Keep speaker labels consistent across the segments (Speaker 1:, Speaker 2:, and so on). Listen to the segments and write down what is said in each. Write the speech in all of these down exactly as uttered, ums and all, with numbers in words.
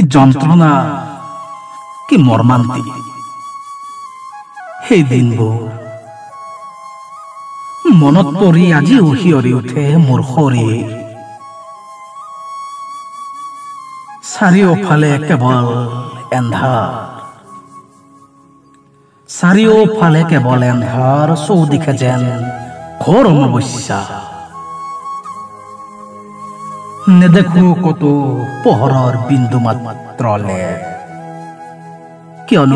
Speaker 1: যন্ত্ৰণা কি মৰ্মান্তিক সেই দিনবোৰ মনত পৰি আজিও শিয়ৰি উঠে মোৰ শৰীৰ। চাৰিওফালে কেৱল এন্ধাৰ, চাৰিওফালে কেৱল এন্ধাৰ, চৌদিশে যেন ঘোৰ অমাৱস্যা। নেদেখো কতো পোহৰৰ বিন্দু মাত্ৰ লেপ। কিয়নো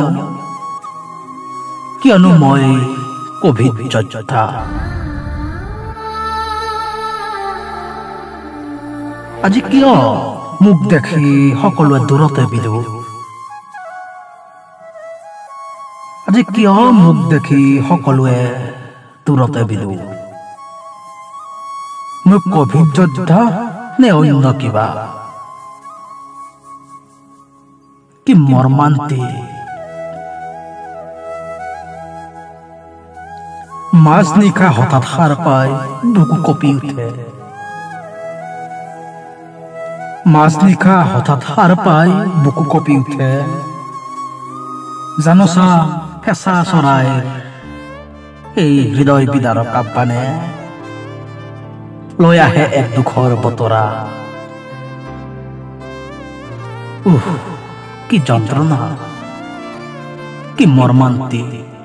Speaker 1: কিয়নো মই কভিড যোদ্ধা। আজি কিয় মোক দেখি সকলোৱে দূৰতে বিদু? আজি কিয় মোক দেখি সকলোৱে দূৰতে বিদু? মই কভিড যোদ্ধা নে অন্য কিবা? কি মৰ্মান্তিক। মাজ নিশা হঠাৎ সাৰ পাই বুকু কঁপি উঠে। মাজ নিশা হঠাৎ সাৰ পাই বুকু কঁপি উঠে। জানোচা ফেঁচা চৰাই এই হৃদয় বিদাৰক আহ্বানে লৈ আহে এক দুখৰ বতৰা। উহ, কি যন্ত্ৰণা, কি মৰ্মান্তিক।